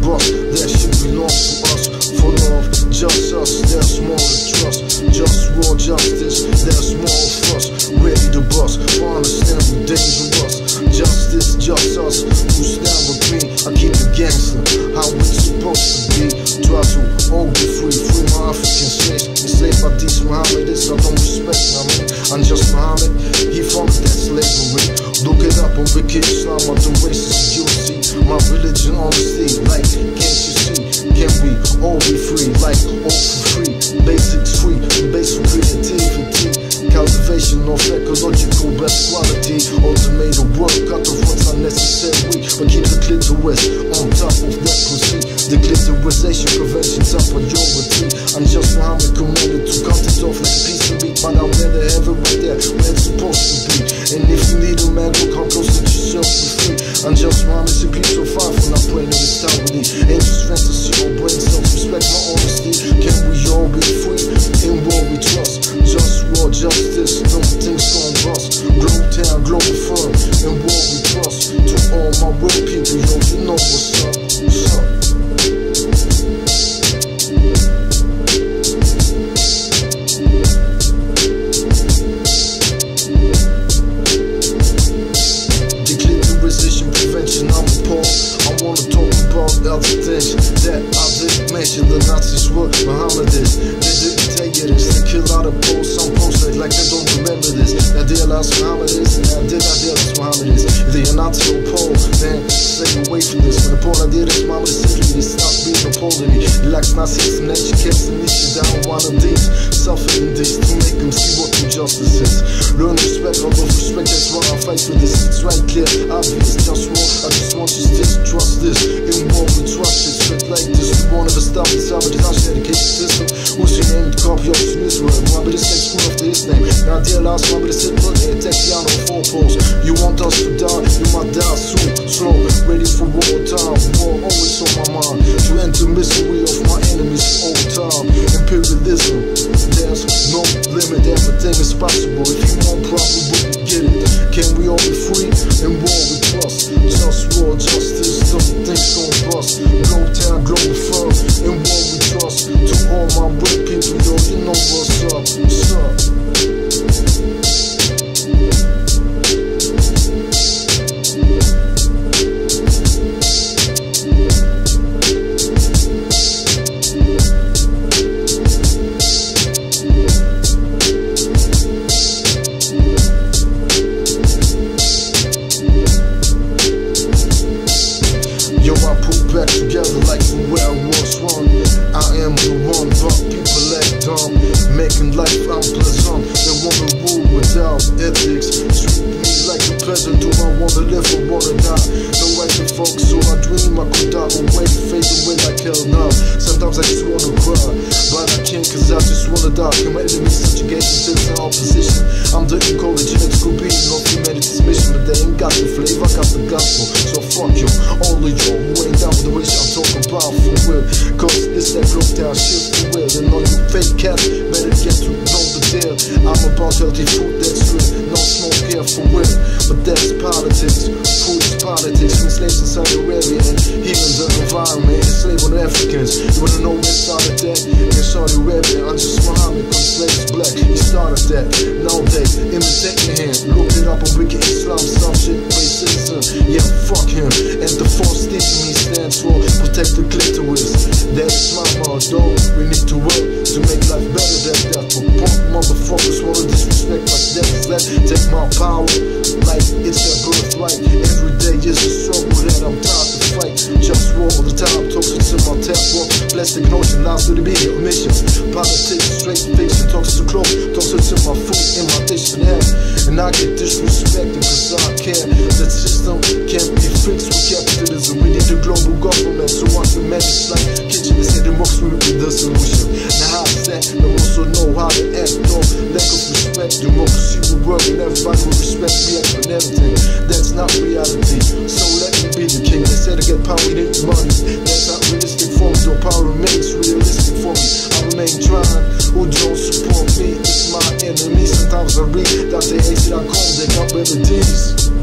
bust. That shit belongs to us. For love, just us, there's more to trust. Just war, justice, there's more of us. Ready to bust, for understand we dangerous. Justice, just us, who stand with me. I keep it gangster, how we supposed to be. Try to all be free, free my African slaves. Enslaved by these Muhammadis, I don't respect me. I'm just Muhammad, he founded that slavery. Look it up on Wiki Islam, I'm the racist, you'll see. My religion, honesty, like, can't you see? Can we all be free, like, all for free? Basics free, basic creativity. Cultivation of ecological best quality. Automated work, cut off what's unnecessary, but keep the clitoris on top of that pussy. Declitorization, prevention, top priority. I'm just Muhammad commanded to cut it off like a piece of meat, but I'd rather have it right there where it's supposed to be. And if you need a man, look how close to yourself be free. I'm just Muhammad, simply so far from not praying in mentality. Ain't just fantasy or brain cells, respect my honesty. Can we all be free? In war we trust. Just war, justice, don't things gon' bust. Globalfirm, in war we trust. To all my real people, yo, you know what's up, what's up. Declitorization, prevention, I'm appalled. I wanna talk about other things that I didn't mention. The Nazis were Muhammadis. They didn't tell you this. They kill out of posts. Some posts like they don't remember this. Idealize Muhammadis and I did idealize Muhammadis. If they are not so poor, then stay away from this. When the poor idea is Muhammadis, simply they stop being appalled to me. He likes Nazis and nature cares to meet you down one of these. Suffering these to make them see what true justice is. Learn respect, all of respect, that's why I fight for this. It's right clear, obvious, just war. I just want you to trust this. In war we trust it, straight like this. We won't ever stop this, I should dedicate the system. Who's your name? The copy of Israel. Muhammad is next school after his name. Now idealize Muhammad is simple, they attack piano four poles. You want us to die, you might die soon. Slow, ready for war time. War always on my mind. To enter misery of my enemies all the time. Imperialism, there's no limit, everything is possible. If you want problem, we can get it. Can we all be free? In war we trust. Just war, justice, don't things gon' bust. Globalfirm, in war we trust. To all my real people, yo, you know what's up, what's up. Back together like from where I was wrong. I am the one, but people act dumb, making life unpleasant. They wanna rule without ethics. Treat me like a peasant. Do I wanna live or wanna die? No right to focus, so I dream I could die away, fade away like hell now. Sometimes I just wanna cry, but I can't cause I just wanna die. Can my enemies subjugate until the opposition? I'm the ecological being of humanity's mission, but they ain't got the flavor, I got the gospel. So fuck you, all of y'all who ain't down with the way I'm talking about for real. Cause it's that broke down shit for real. And all you fake cats better get to know the deal. I'm about healthy food that's real, no smoke here for real. But that's politics, food is politics. We slaves in Saudi Arabia and even the environment. Enslave on Africans. You wanna know where started that? In Saudi Arabia, I'm just Muhammad, cause slaves black. He started that. Now they imitating him. Look it up on Wiki Islam, subject racism. Yeah, fuck him. And the false teaching he stands for protect the clitoris. That's my motto. We need to work to make life better than that. But punk motherfuckers wanna disrespect like that. Let take my power like it's their birthright. Every day is a struggle that I'm tired to fight. Just war all the time, toxic to my tap walk. Plastic notion, lies to the media omissions. Politics, straight fiction, toxic to clothes, toxic to my food in my dish and head. And I get disrespected cause I care. The system can't be fixed with capitalism. We need a global government so I can manage like kitchen. They say democracy will be the solution. Now how's that? They also know how to act though. Lack of respect, democracy will work and everybody will respect me and everything. That's not reality. So let me be the king. They said to get power we need money. That's not realistic for me. Though power remains realistic for me. I remain trying. Who don't support me? It's my enemy. Sometimes I read that they hate it, I call they got remedies.